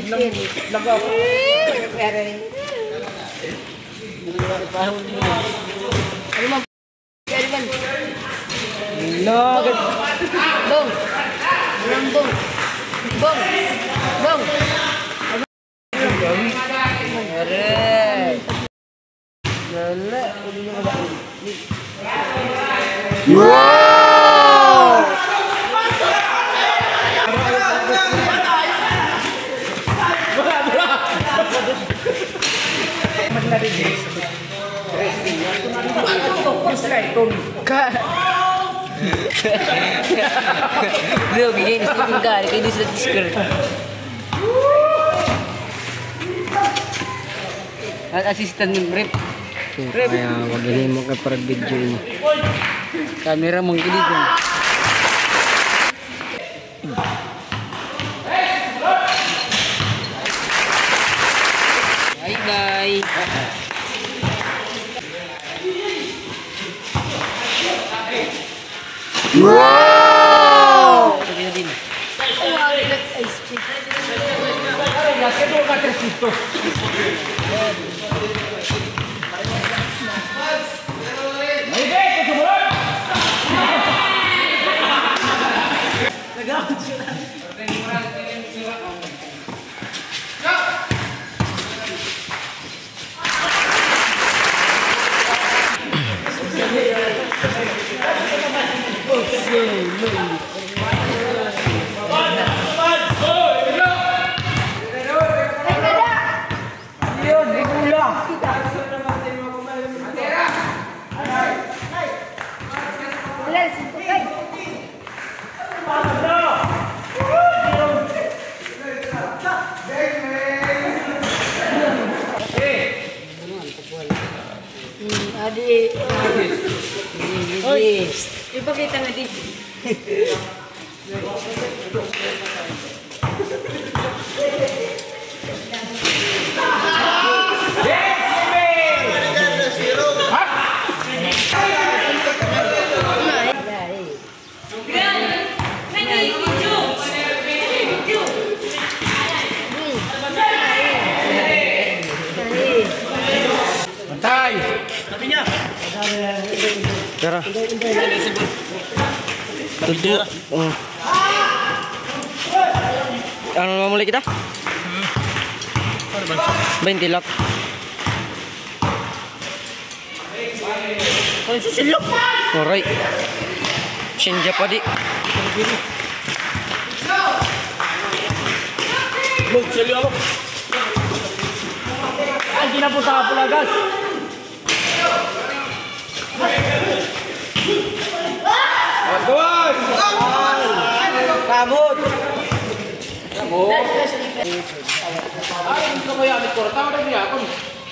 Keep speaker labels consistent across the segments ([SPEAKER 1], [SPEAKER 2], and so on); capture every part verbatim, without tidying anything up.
[SPEAKER 1] Lago ako. Ano man? Ano man? Log. Bong. Bong. Bong. Bong. Bong. Are. Lala. Wow! Bro, bigay na sa tingkari kayo sa Discord. At assistant ng rep. Kaya wag mo ka para video mo. Camera mong kilig. Bye bye. Wow! Sabi na din. Adi. Oy, ipakita na di.
[SPEAKER 2] Tay. Sabi niya. Tara. Tutu. Oh. Ano naman muli kita? Hmm. Ano ba? twenty lap. Ano si silok? Alright. Shinja pa di. Bog, silok ako. Ay, ginapunta ka pula, gas. Agawad! Kamot! Kamot! Ay, hindi ka mayamit ko. Tawag na niya ako.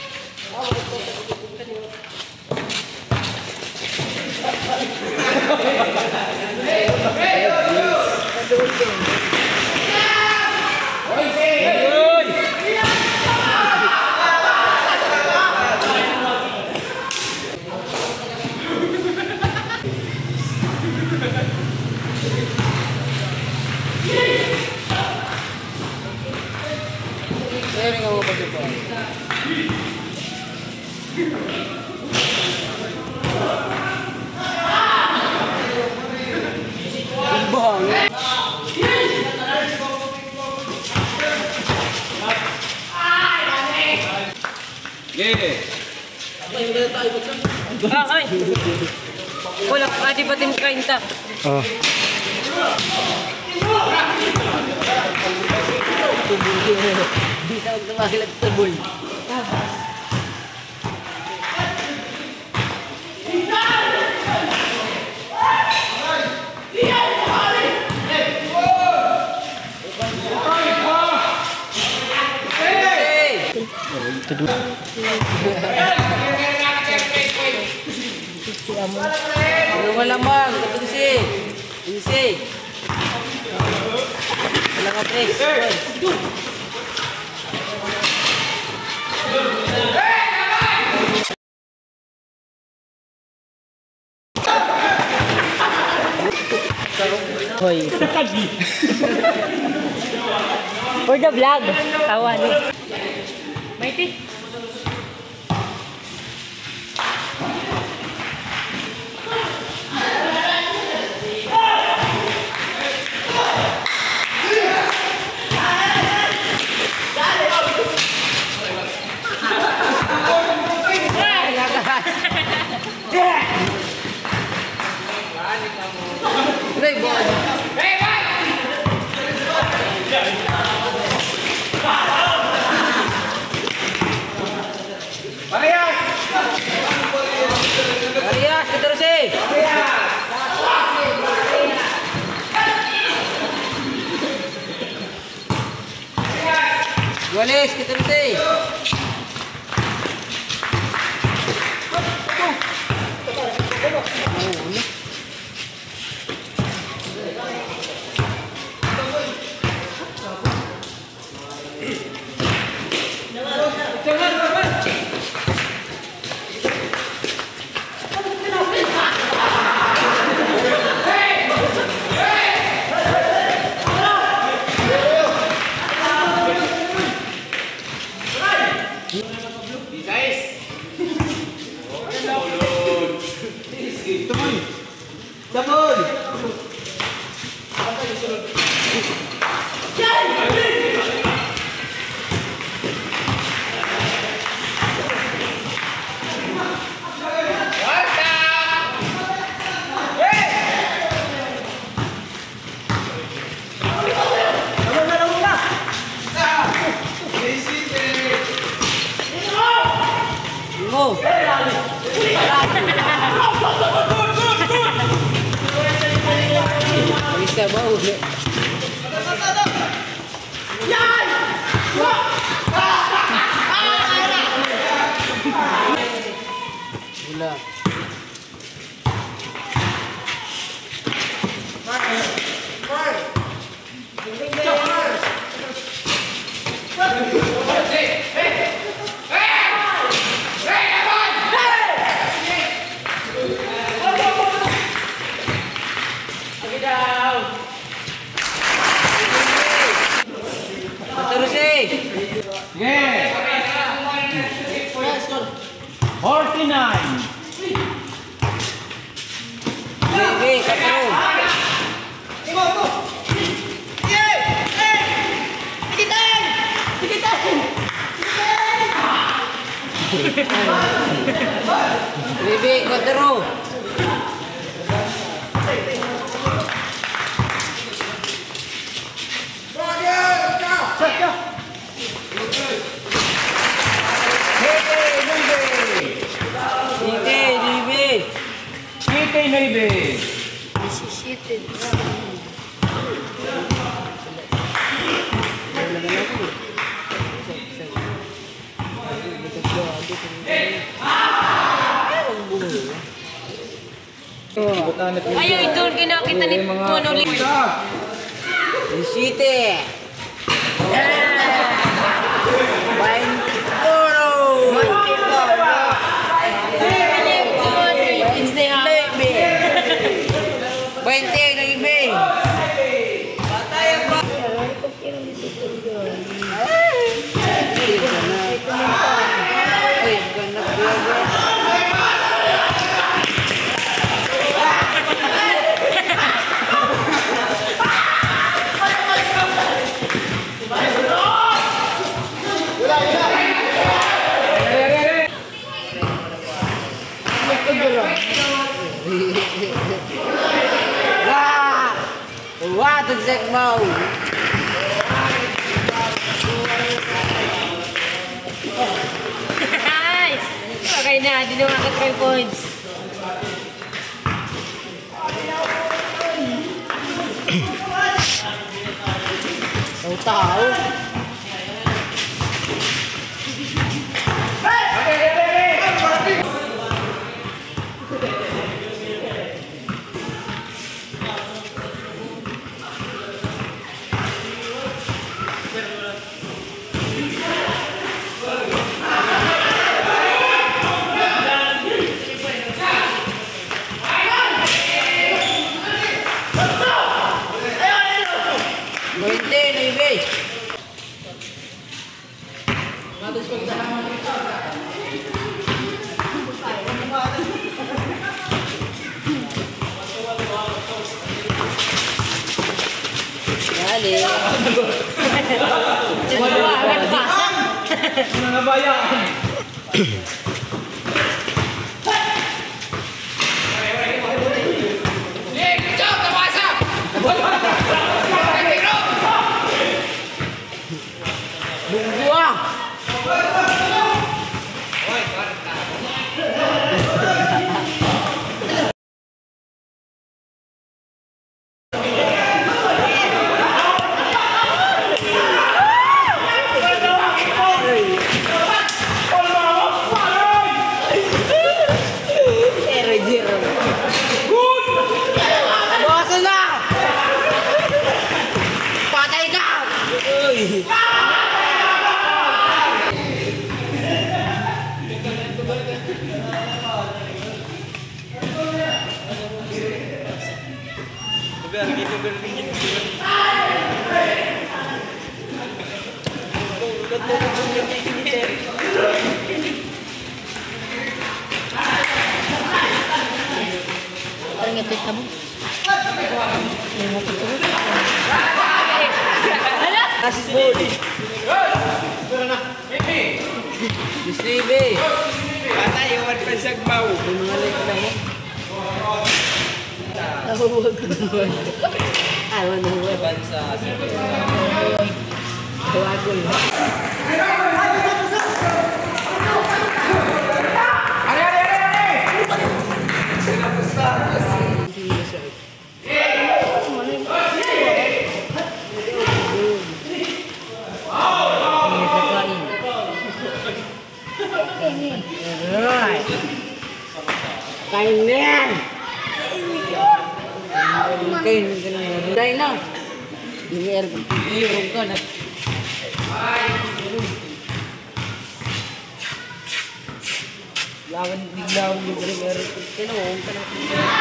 [SPEAKER 1] Sharing ako pa dito. Bang.
[SPEAKER 2] Yeah.
[SPEAKER 1] Ah, ay. Wala ka di pa tim kain ta.
[SPEAKER 2] Oh.
[SPEAKER 1] Di tawag na makilag tubol. Wala mang, isi. Isi. Wala ka tres.
[SPEAKER 2] Hoy.
[SPEAKER 3] For the vlog. Tawa ni. Mighty.
[SPEAKER 1] Ray, buwan.
[SPEAKER 2] Parehas!
[SPEAKER 1] Arias, kita terus eh. Walis, kita terus eh. Go. Bisa bau. Gula. Terus eh.
[SPEAKER 2] Yes! forty-nine!
[SPEAKER 1] Oke, satu. Bibi, kau terus.
[SPEAKER 2] Kita Naibe!
[SPEAKER 3] Ayo itu kinakita ni Monoli.
[SPEAKER 1] City. Main puro. Bente lagi be. Patay ang ba? Ay, ganak dia. Wah, wah, terjek mau.
[SPEAKER 3] Nice! Okay na, di na mga three points.
[SPEAKER 1] Tahu tahu. Bente, Naibe. Dali. Bunggu ah. Parang ngepit kamu. Asbudi. Disribe.
[SPEAKER 2] Patay yung magpasag mau.
[SPEAKER 1] Bumalik na mo. Nahuwag naman. Ayaw nahuwag.
[SPEAKER 2] Bansa.
[SPEAKER 1] Tawagol. Kain na yan! Kain ka na yan. Dahil na! Yung aircon, yung ka na. Lawan, biglawan yung aircon. Kinuong ka na.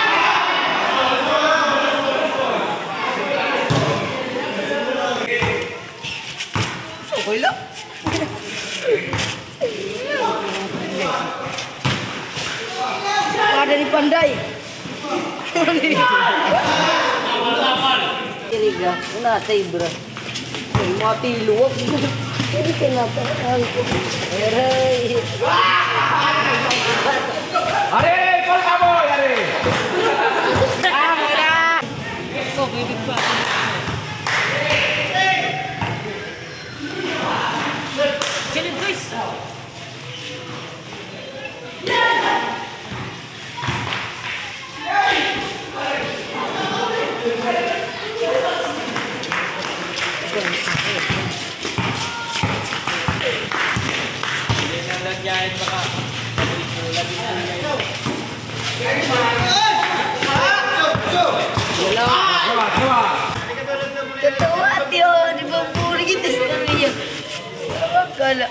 [SPEAKER 1] Okay lang. Ada di pandai. Kiriga, una tay bro. Ay mati luwag. Ini kenapa aku? Hei.
[SPEAKER 2] Are, kol kamu, are.
[SPEAKER 1] Ah, mera.
[SPEAKER 3] Kok bibig pa? Jalan guys.
[SPEAKER 2] Nalagyan baka.
[SPEAKER 1] Totoo ati oh, di ba puri kita sa kanya. Kala.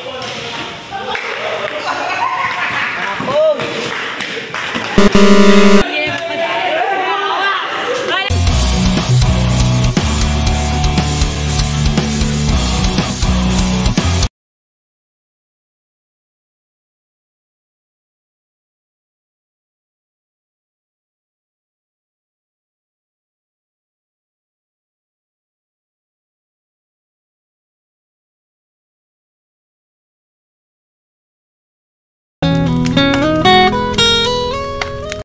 [SPEAKER 1] Thank you.